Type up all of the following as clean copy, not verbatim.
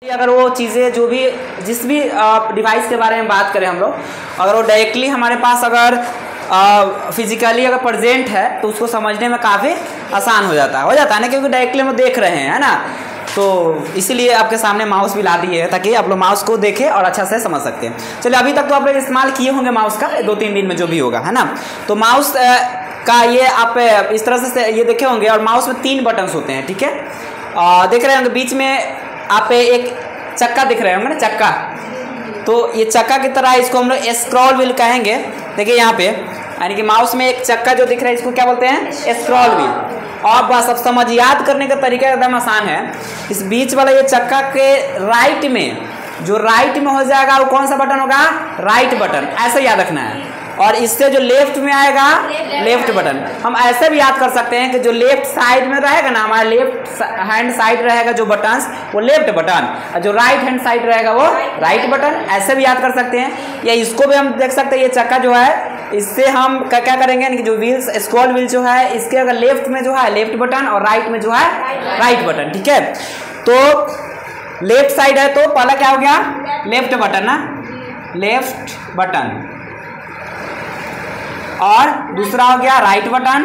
अगर वो चीज़ें जो भी जिस भी डिवाइस के बारे में बात करें हम लोग, अगर वो डायरेक्टली हमारे पास अगर फिजिकली अगर प्रेजेंट है तो उसको समझने में काफ़ी आसान हो जाता है ना, क्योंकि डायरेक्टली हम देख रहे हैं, है ना। तो इसीलिए आपके सामने माउस भी ला दिए है ताकि आप लोग माउस को देखें और अच्छा से समझ सकते हैं। चलिए, अभी तक तो आप लोग इस्तेमाल किए होंगे माउस का 2-3 दिन में जो भी होगा, है ना। तो माउस का ये आप इस तरह से ये देखे होंगे, और माउस में 3 बटन्स होते हैं, ठीक है। देख रहे होंगे बीच में आप एक चक्का दिख रहे होंगे ना, चक्का। तो ये चक्का की तरह इसको हम लोग स्क्रॉल व्हील कहेंगे। देखिए यहाँ पे, यानी कि माउस में एक चक्का जो दिख रहा है इसको क्या बोलते हैं, स्क्रॉल व्हील। और बस अब समझ, याद करने का तरीका एकदम आसान है। इस बीच वाला ये चक्का के राइट में, जो राइट में हो जाएगा वो कौन सा बटन होगा, राइट बटन, ऐसे याद रखना है। और इससे जो लेफ्ट में आएगा लेफ्ट बटन। हम ऐसे भी याद कर सकते हैं कि जो लेफ्ट साइड में रहेगा ना, हमारा लेफ्ट हैंड साइड रहेगा जो बटन, वो लेफ्ट बटन, और जो राइट हैंड साइड रहेगा वो राइट बटन। ऐसे भी याद कर सकते हैं। या इसको भी हम देख सकते हैं, ये चक्का जो है इससे हम क्या करेंगे कि जो व्हील्स, स्क्रॉल व्हील जो है, इसके अगर लेफ्ट में जो है लेफ्ट बटन और राइट में जो है राइट बटन, ठीक है। तो लेफ्ट साइड है तो पहला क्या हो गया, लेफ्ट बटन ना, लेफ्ट बटन। और दूसरा हो गया राइट बटन,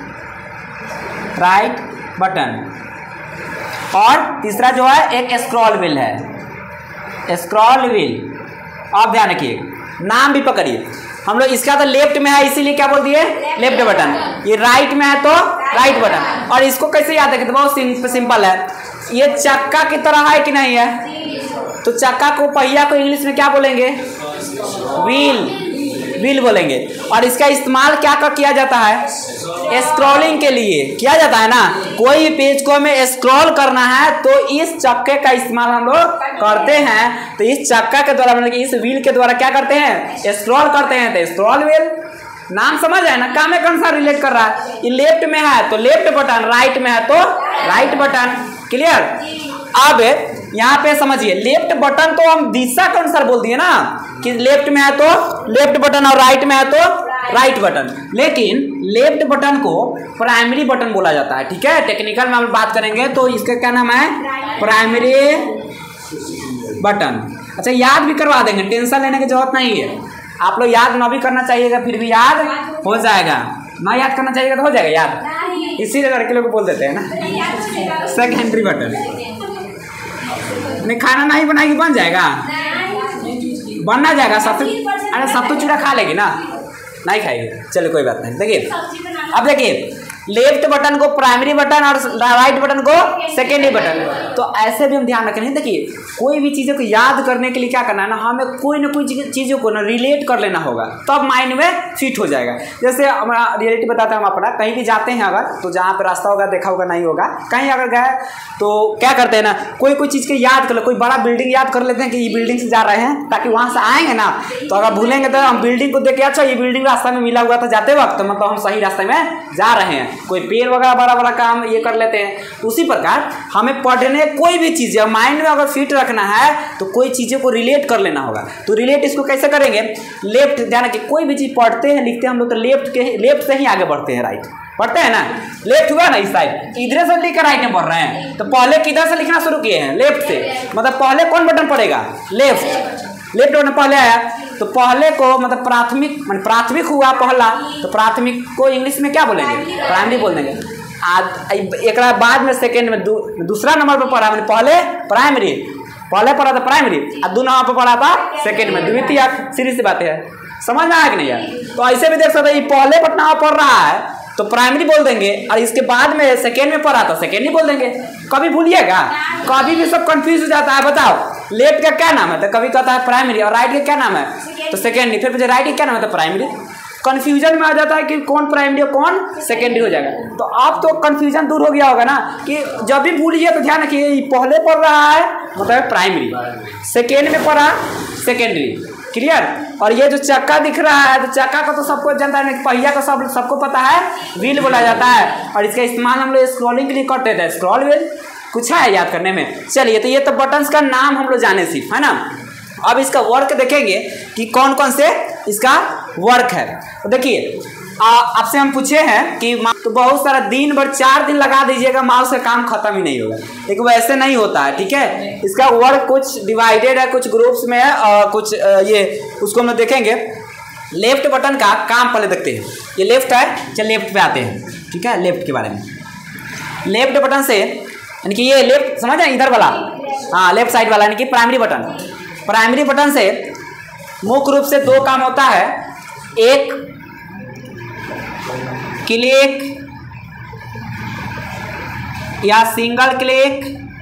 राइट बटन। और तीसरा जो है एक स्क्रॉल व्हील है, स्क्रॉल व्हील। आप ध्यान रखिए, नाम भी पकड़िए। हम लोग इसका तो लेफ्ट में है इसीलिए क्या बोल दिए, लेफ्ट बटन। ये राइट में है तो राइट बटन। और इसको कैसे याद रखें, तो बहुत सिंपल है। ये चक्का की तरह है कि नहीं है, तो चक्का को, पहिया को इंग्लिश में क्या बोलेंगे, व्हील, व्हील बोलेंगे। और इसका इस्तेमाल क्या किया जाता है, स्क्रॉलिंग के लिए किया जाता है ना। कोई पेज को हमें स्क्रॉल करना है तो इस चक्के का इस्तेमाल हम लोग करते हैं। तो इस चक्का के द्वारा, मतलब इस व्हील के द्वारा क्या करते हैं, स्क्रॉल करते हैं। तो स्क्रॉल व्हील नाम समझ आए ना, काम में कौन सा रिलेट कर रहा है। ये लेफ्ट में है तो लेफ्ट बटन, राइट में है तो राइट बटन। क्लियर। अब यहाँ पे समझिए, लेफ्ट बटन तो हम दिशा के अनुसार बोल दिए ना, कि लेफ्ट में है तो लेफ्ट बटन और राइट में है तो राइट बटन। लेकिन लेफ्ट बटन को प्राइमरी बटन बोला जाता है, ठीक है। टेक्निकल में हम बात करेंगे तो इसका क्या नाम है, प्राइमरी बटन। अच्छा, याद भी करवा देंगे, टेंशन लेने की जरूरत नहीं है। आप लोग याद ना भी करना चाहिएगा फिर भी याद हो जाएगा, ना याद करना चाहिएगा तो हो जाएगा याद। इसीलिए लड़के लोग बोल देते हैं ना सेकेंडरी बटन। नहीं, खाना नहीं बनाएगी बन जाएगा, बनना जाएगा। अरे सत्तू चूड़ा खा लेगी ना, नहीं खाएगी, चलो कोई बात नहीं। देखिए, अब देखिए, लेफ्ट बटन को प्राइमरी बटन और राइट बटन को सेकेंडरी बटन। तो ऐसे भी हम ध्यान रखें। देखिए, कोई भी चीज़ों को याद करने के लिए क्या करना है ना, हमें कोई ना कोई चीज़ों को ना रिलेट कर लेना होगा, तब माइंड में फिट हो जाएगा। जैसे हमारा रियलिटी बताते हैं हम अपना, कहीं भी जाते हैं अगर, तो जहाँ पे रास्ता होगा देखा होगा, नहीं होगा, कहीं अगर गए तो क्या करते हैं ना, कोई चीज़ के याद कर लो, कोई बड़ा बिल्डिंग याद कर लेते हैं कि ये बिल्डिंग से जा रहे हैं, ताकि वहाँ से आएंगे ना, तो अगर भूलेंगे तो हम बिल्डिंग को देख के, अच्छा ये बिल्डिंग रास्ता में मिला हुआ था जाते वक्त, तो मतलब हम सही रास्ते में जा रहे हैं। कोई पेड़ वगैरह बड़ा बड़ा काम ये कर लेते हैं। तो उसी प्रकार हमें पढ़ने, कोई भी चीज़ माइंड में अगर फिट रखना है तो कोई चीज़ों को रिलेट कर लेना होगा। तो रिलेट इसको कैसे करेंगे, लेफ्ट, ध्यान रखिए, कोई भी चीज़ पढ़ते हैं लिखते हैं हम लोग तो लेफ्ट से ही आगे बढ़ते हैं, राइट पढ़ते हैं ना। लेफ्ट हुआ ना, इस साइड इधर से लिखकर राइट में पढ़ रहे हैं, तो पहले किधर से लिखना शुरू किए हैं, लेफ्ट से। मतलब पहले कौन बटन पड़ेगा, लेफ्ट बटन पहले आया। तो पहले को मतलब प्राथमिक हुआ पहला, तो प्राथमिक को इंग्लिश में क्या बोलेंगे, प्राइमरी बोल देंगे। एक बाद में सेकेंड में दूसरा नंबर पर पढ़ा, मैंने पहले प्राइमरी, पहले पढ़ा था प्राइमरी, और 2 नंबर पर पढ़ा था सेकेंड में द्वितीयक। सीधी सी बात है, समझ में आया कि नहीं यार। तो ऐसे भी देख सकते हैं, पहले पटना पढ़ रहा है तो प्राइमरी बोल देंगे, और इसके बाद में सेकेंड में पढ़ा था सेकेंडरी बोल देंगे। कभी भूलिएगा, कभी भी सब कंफ्यूज हो जाता है। बताओ, लेफ्ट का क्या नाम है, तो कभी कहता है प्राइमरी, और राइट का क्या नाम है, तो सेकेंडरी। फिर मुझे राइट का क्या नाम है, तो प्राइमरी। कंफ्यूजन में आ जाता है कि कौन प्राइमरी और कौन सेकेंडरी हो जाएगा। तो अब तो कंफ्यूजन दूर हो गया होगा ना, कि जब भी भूलिए तो ध्यान रखिए, पहले पढ़ रहा है मतलब प्राइमरी, सेकेंड में पढ़ा सेकेंडरी। क्लियर। और ये जो चक्का दिख रहा है, तो चक्का का तो सबको जानता है, पहिया का सबको पता है, व्हील बोला जाता है। और इसका इस्तेमाल हम लोग स्क्रॉलिंग के लिए करते थे, स्क्रॉल व्हील। कुछ है याद करने में। चलिए, तो ये तो बटन्स का नाम हम लोग जाने सिर्फ, है ना। अब इसका वर्क देखेंगे कि कौन कौन से इसका वर्क है। तो देखिए, आपसे हम पूछे हैं कि तो बहुत सारा दिन भर 4 दिन लगा दीजिएगा, माउस का काम खत्म ही नहीं होगा, लेकिन वैसे नहीं होता है। ठीक है, इसका वर्क कुछ डिवाइडेड है, कुछ ग्रुप्स में है और कुछ ये उसको हम देखेंगे। लेफ्ट बटन का काम पहले देखते हैं। ये लेफ्ट है, चल लेफ्ट पे आते हैं। ठीक है, लेफ्ट के बारे में। लेफ्ट बटन से यानी कि ये लेफ्ट समझ रहे हैं, इधर वाला, हाँ लेफ्ट साइड वाला यानी कि प्राइमरी बटन। प्राइमरी बटन से मुख्य रूप से 2 काम होता है। एक क्लिक या सिंगल क्लिक,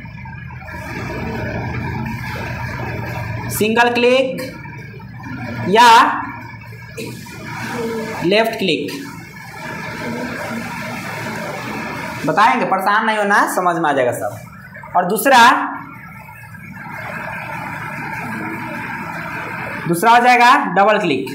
या लेफ्ट क्लिक। बताएंगे, परेशान नहीं होना, समझ में आ जाएगा सब। और दूसरा हो जाएगा डबल क्लिक।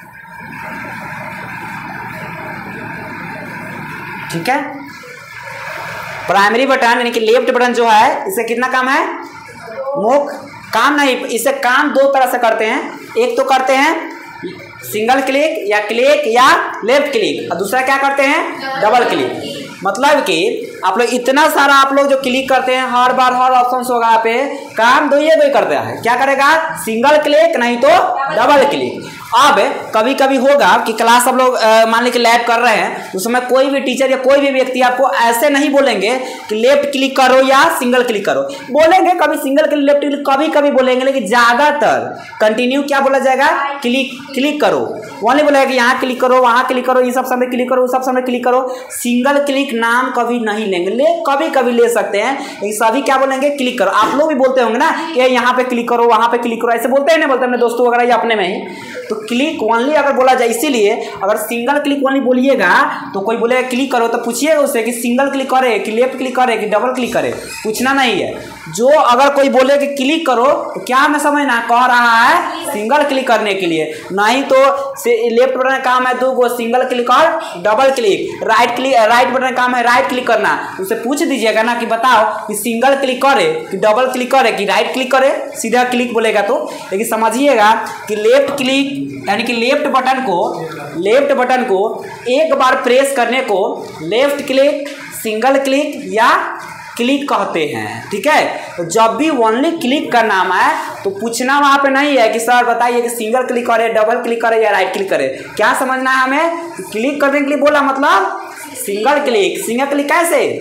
ठीक है, प्राइमरी बटन यानी कि लेफ्ट बटन जो है, इससे कितना काम है? मुख्य काम नहीं, इसे काम 2 तरह से करते हैं। एक तो करते हैं सिंगल क्लिक या लेफ्ट क्लिक, और दूसरा क्या करते हैं? Double click. मतलब कि आप लोग इतना सारा आप लोग जो क्लिक करते हैं, हर बार हर ऑप्शन होगा पे काम 2 ही करता है। क्या करेगा? सिंगल क्लिक नहीं तो डबल क्लिक। अब कभी कभी होगा कि क्लास आप लोग मान लीजिए लैब कर रहे हैं, उस समय कोई भी टीचर या कोई भी व्यक्ति आपको ऐसे नहीं बोलेंगे कि लेफ्ट क्लिक करो या सिंगल क्लिक करो। बोलेंगे कभी सिंगल क्लिक, लेफ्ट क्लिक कभी कभी बोलेंगे, लेकिन ज़्यादातर कंटिन्यू क्या बोला जाएगा? क्लिक करो। वो नहीं बोलेगा कि यहाँ क्लिक करो, वहाँ क्लिक करो, ये सब समय क्लिक करो, उस सब समय क्लिक करो। सिंगल क्लिक नाम कभी नहीं लेंगे, कभी कभी ले सकते हैं, लेकिन सभी क्या बोलेंगे? क्लिक करो। आप लोग भी बोलते होंगे ना कि यहाँ पे क्लिक करो, वहाँ पे क्लिक करो, ऐसे बोलते हैं ना, बोलते हैं अपने दोस्तों वगैरह या अपने में ही। तो क्लिक ओनली अगर बोला जाए, इसीलिए अगर सिंगल क्लिक ओनली बोलिएगा तो कोई बोलेगा क्लिक करो, तो पूछिएगा उससे कि सिंगल क्लिक करे कि लेफ्ट क्लिक करे कि डबल क्लिक करे, पूछना नहीं है। जो अगर कोई बोले कि क्लिक करो तो क्या हमें समझना, कह रहा है सिंगल क्लिक करने के लिए, नहीं तो लेफ्ट बटन का काम है 2 गो, सिंगल क्लिक और डबल क्लिक। राइट बटन का काम है राइट क्लिक करना, उससे पूछ दीजिएगा ना कि बताओ कि सिंगल क्लिक करे कि डबल क्लिक करे कि राइट क्लिक करे, सीधा क्लिक बोलेगा तो। लेकिन समझिएगा कि लेफ्ट क्लिक यानी कि लेफ्ट बटन को एक बार प्रेस करने को लेफ्ट क्लिक, सिंगल क्लिक या क्लिक कहते हैं। ठीक है, तो जब भी ओनली क्लिक का नाम है तो पूछना वहां पे नहीं है कि सर बताइए कि सिंगल क्लिक करे, डबल क्लिक करे या राइट क्लिक करे। क्या समझना है हमें? क्लिक करने के लिए बोला मतलब सिंगल क्लिक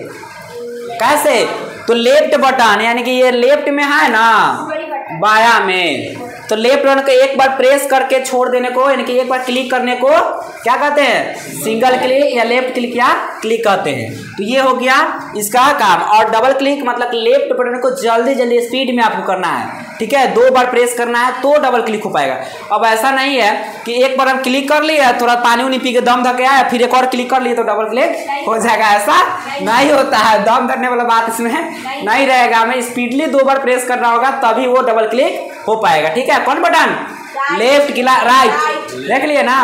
कैसे? तो लेफ्ट बटन यानी कि ये लेफ्ट में है ना, बाया में, तो लेफ्ट बटन को एक बार प्रेस करके छोड़ देने को यानी कि एक बार क्लिक करने को क्या कहते हैं? सिंगल क्लिक या लेफ्ट क्लिक या क्लिक कहते हैं। तो ये हो गया इसका काम। और डबल क्लिक मतलब लेफ्ट बटन को जल्दी स्पीड में आपको करना है। ठीक है, 2 बार प्रेस करना है तो डबल क्लिक हो पाएगा। अब ऐसा नहीं है कि एक बार हम क्लिक कर लिए, थोड़ा पानी उनी पी के दम धके आया, फिर एक और क्लिक कर लिए तो डबल क्लिक हो जाएगा, ऐसा नहीं होता है। दम धरने वाला बात इसमें नहीं रहेगा, हमें स्पीडली 2 बार प्रेस करना होगा तभी वो डबल क्लिक हो पाएगा। ठीक है, कौन बटन? लेफ्ट की राइट, देख लिए ना।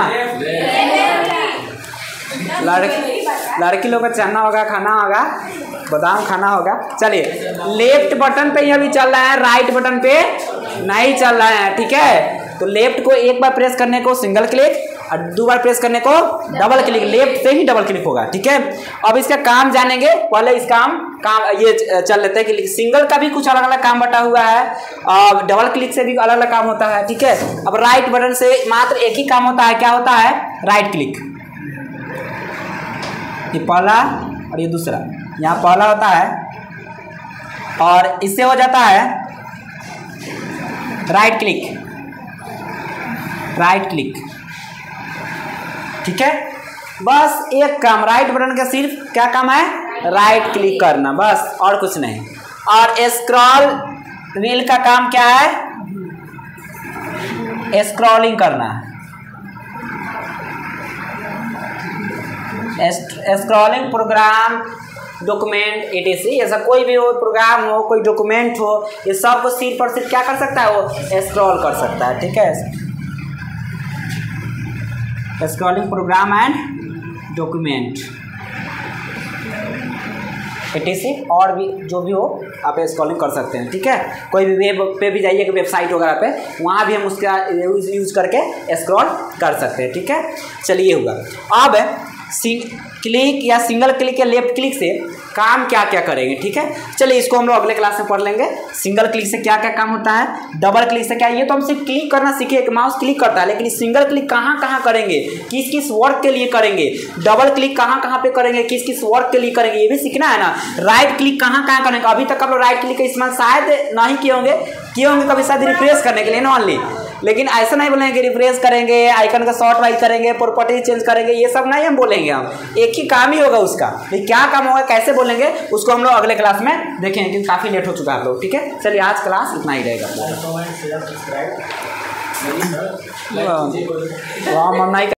लड़की लोग का चना होगा, खाना होगा, बादाम खाना होगा। चलिए, लेफ्ट बटन पे अभी चल रहा है, राइट बटन पे नहीं चल रहा है। ठीक है, तो लेफ्ट को एक बार प्रेस करने को सिंगल क्लिक और 2 बार प्रेस करने को डबल क्लिक, लेफ्ट से ही डबल क्लिक होगा। ठीक है, अब इसका काम जानेंगे। पहले इस काम ये चल लेते हैं कि सिंगल का भी कुछ अलग अलग काम बटा हुआ है और डबल क्लिक से भी अलग अलग काम होता है। ठीक है, अब राइट बटन से मात्र एक ही काम होता है, क्या होता है? Right click. ये पहला और ये दूसरा, यहाँ पहला होता है और इससे हो जाता है राइट क्लिक। ठीक है, बस एक काम राइट बटन का, सिर्फ क्या काम है? राइट क्लिक करना, बस और कुछ नहीं। और स्क्रॉल व्हील का काम क्या है? स्क्रॉलिंग करना। स्क्रॉलिंग प्रोग्राम, डॉक्यूमेंट etc, ऐसा कोई भी हो, प्रोग्राम हो, कोई डॉक्यूमेंट हो, ये सब को सिर्फ और सिर्फ क्या कर सकता है? वो स्क्रॉल कर सकता है। ठीक है, scrolling program and document. etc और भी जो भी हो आप स्क्रॉलिंग कर सकते हैं, ठीक है। कोई भी वेब पे भी जाइए, वेबसाइट वगैरह पे, वहाँ भी हम उसका यूज करके स्क्रॉल कर सकते हैं, ठीक है। चलिए होगा अब क्लिक या सिंगल क्लिक या लेफ्ट क्लिक से काम क्या क्या करेंगे, ठीक है। चलिए इसको हम लोग अगले क्लास में पढ़ लेंगे। सिंगल क्लिक से क्या क्या काम होता है, डबल क्लिक से क्या, ये तो हम सिर्फ क्लिक करना सीखे, एक माउस क्लिक करता है, लेकिन सिंगल क्लिक कहाँ कहाँ करेंगे, किस किस वर्क के लिए करेंगे, डबल क्लिक कहाँ कहाँ पे करेंगे, किस किस वर्क के लिए करेंगे, ये भी सीखना है ना। राइट क्लिक कहाँ कहाँ करेंगे, अभी तक आप लोग राइट क्लिक का इस्तेमाल शायद नहीं किए होंगे कभी, शायद रिफ्रेश करने के लिए ना ओनली, लेकिन ऐसा नहीं बोलेंगे कि रिफ्रेश करेंगे, आइकन का शॉर्ट वाइज करेंगे, प्रॉपर्टी चेंज करेंगे, ये सब नहीं हम बोलेंगे। हम एक ही काम ही होगा उसका, लेकिन क्या काम होगा, कैसे बोलेंगे, उसको हम लोग अगले क्लास में देखेंगे, क्योंकि काफ़ी लेट हो चुका है आप लोग, ठीक है। चलिए आज क्लास इतना ही रहेगा। हम नहीं